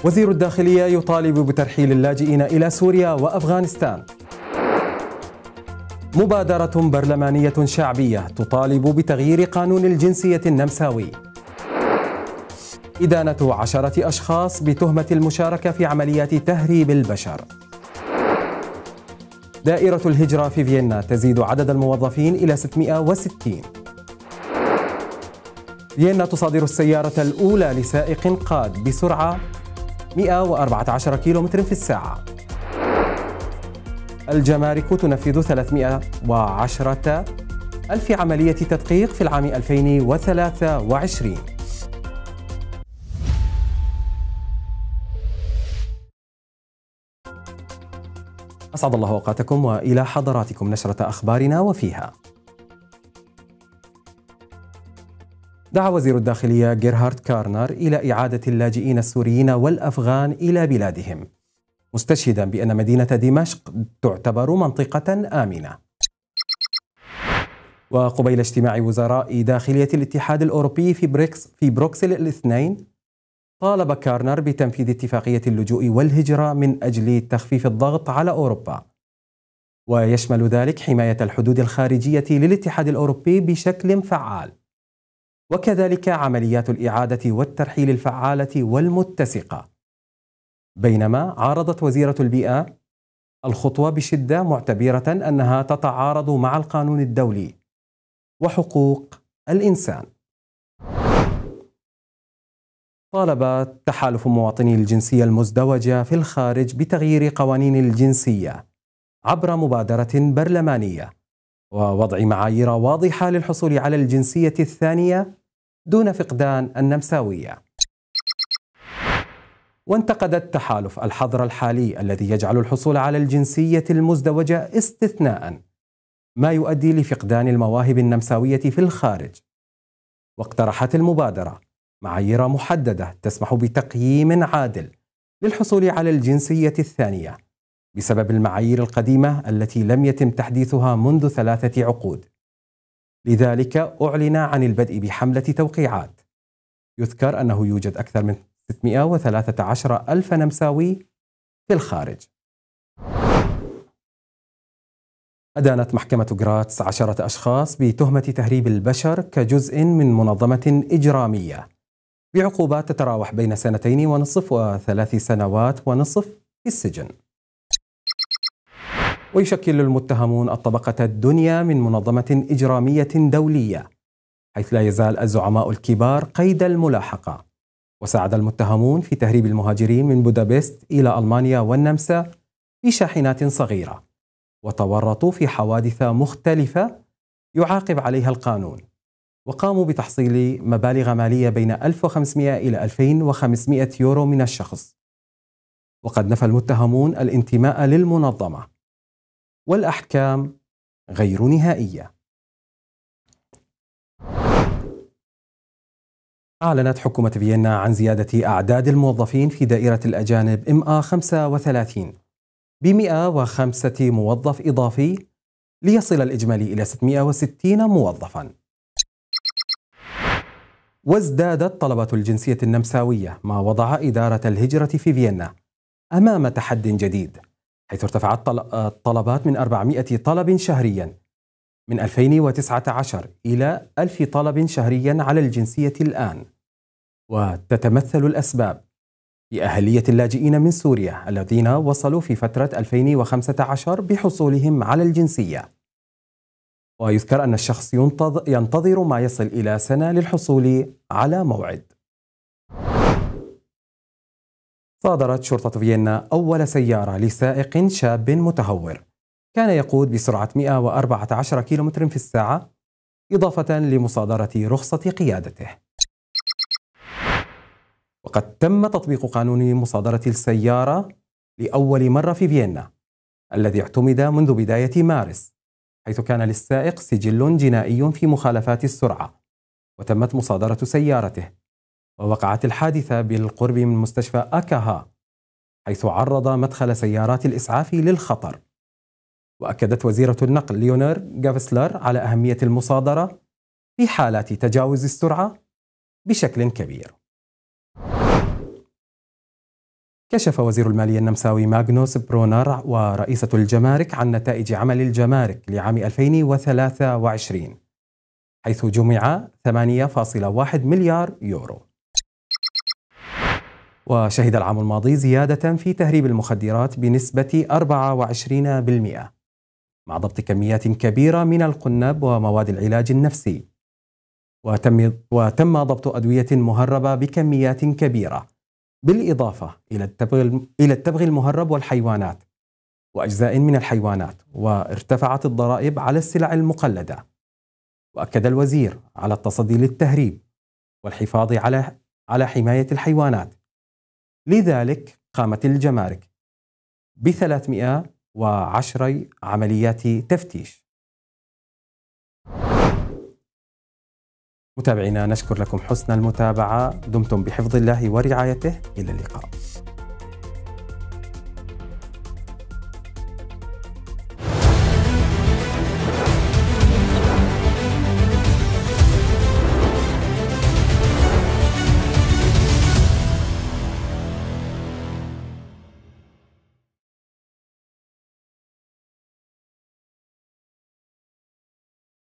وزير الداخلية يطالب بترحيل اللاجئين إلى سوريا وأفغانستان. مبادرة برلمانية شعبية تطالب بتغيير قانون الجنسية النمساوي. إدانة 10 أشخاص بتهمة المشاركة في عمليات تهريب البشر. دائرة الهجرة في فيينا تزيد عدد الموظفين إلى 660. فيينا تصادر السيارة الأولى لسائق قاد بسرعة 114 كيلومتر في الساعة. الجمارك تنفذ 310 ألف عملية تدقيق في العام 2023. أسعد الله أوقاتكم وإلى حضراتكم نشرة أخبارنا وفيها. دعا وزير الداخلية جيرهارد كارنر إلى إعادة اللاجئين السوريين والأفغان إلى بلادهم، مستشهدا بأن مدينة دمشق تعتبر منطقة آمنة. وقبيل اجتماع وزراء داخلية الاتحاد الأوروبي في بروكسل الاثنين، طالب كارنر بتنفيذ اتفاقية اللجوء والهجرة من أجل تخفيف الضغط على أوروبا، ويشمل ذلك حماية الحدود الخارجية للاتحاد الأوروبي بشكل فعال، وكذلك عمليات الإعادة والترحيل الفعالة والمتسقة. بينما عارضت وزيرة البيئة الخطوة بشدة، معتبرة أنها تتعارض مع القانون الدولي وحقوق الإنسان. طالب تحالف مواطني الجنسية المزدوجة في الخارج بتغيير قوانين الجنسية عبر مبادرة برلمانية ووضع معايير واضحة للحصول على الجنسية الثانية دون فقدان النمساوية. وانتقد التحالف الحظر الحالي الذي يجعل الحصول على الجنسية المزدوجة استثناء، ما يؤدي لفقدان المواهب النمساوية في الخارج. واقترحت المبادرة معايير محددة تسمح بتقييم عادل للحصول على الجنسية الثانية بسبب المعايير القديمة التي لم يتم تحديثها منذ 3 عقود. لذلك أعلن عن البدء بحملة توقيعات. يذكر أنه يوجد أكثر من 613 ألف نمساوي في الخارج. أدانت محكمة غراتس 10 أشخاص بتهمة تهريب البشر كجزء من منظمة إجرامية بعقوبات تتراوح بين 2.5 و3 سنوات ونصف في السجن. ويشكل المتهمون الطبقة الدنيا من منظمة إجرامية دولية، حيث لا يزال الزعماء الكبار قيد الملاحقة. وساعد المتهمون في تهريب المهاجرين من بودابست إلى ألمانيا والنمسا في شاحنات صغيرة، وتورطوا في حوادث مختلفة يعاقب عليها القانون، وقاموا بتحصيل مبالغ مالية بين 1500 إلى 2500 يورو من الشخص. وقد نفى المتهمون الانتماء للمنظمة، والأحكام غير نهائية. أعلنت حكومة فيينا عن زيادة أعداد الموظفين في دائرة الأجانب MA35 ب105 موظف إضافي ليصل الإجمالي إلى 660 موظفاً. وازدادت طلبات الجنسية النمساوية، ما وضع إدارة الهجرة في فيينا أمام تحد جديد، حيث ارتفعت الطلبات من 400 طلب شهرياً من 2019 إلى 1000 طلب شهرياً على الجنسية الآن. وتتمثل الأسباب في أهلية اللاجئين من سوريا الذين وصلوا في فترة 2015 بحصولهم على الجنسية. ويذكر أن الشخص ينتظر ما يصل إلى سنة للحصول على موعد. صادرت شرطة فيينا أول سيارة لسائق شاب متهور كان يقود بسرعة 114 كيلومتر في الساعة، إضافة لمصادرة رخصة قيادته. وقد تم تطبيق قانون مصادرة السيارة لأول مرة في فيينا، الذي اعتمد منذ بداية مارس، حيث كان للسائق سجل جنائي في مخالفات السرعة، وتمت مصادرة سيارته. ووقعت الحادثة بالقرب من مستشفى أكاها، حيث عرض مدخل سيارات الإسعاف للخطر. وأكدت وزيرة النقل ليونير جافسلر على أهمية المصادرة في حالات تجاوز السرعة بشكل كبير. كشف وزير المالية النمساوي ماغنوس برونر ورئيسة الجمارك عن نتائج عمل الجمارك لعام 2023 حيث جمع 8.1 مليار يورو. وشهد العام الماضي زيادة في تهريب المخدرات بنسبة 24% مع ضبط كميات كبيرة من القنب ومواد العلاج النفسي، وتم ضبط أدوية مهربة بكميات كبيرة، بالإضافة إلى التبغ المهرب والحيوانات وأجزاء من الحيوانات، وارتفعت الضرائب على السلع المقلدة. وأكد الوزير على التصدي للتهريب والحفاظ على حماية الحيوانات، لذلك قامت الجمارك ب310 عمليات تفتيش. متابعينا، نشكر لكم حسن المتابعة، دمتم بحفظ الله ورعايته، إلى اللقاء.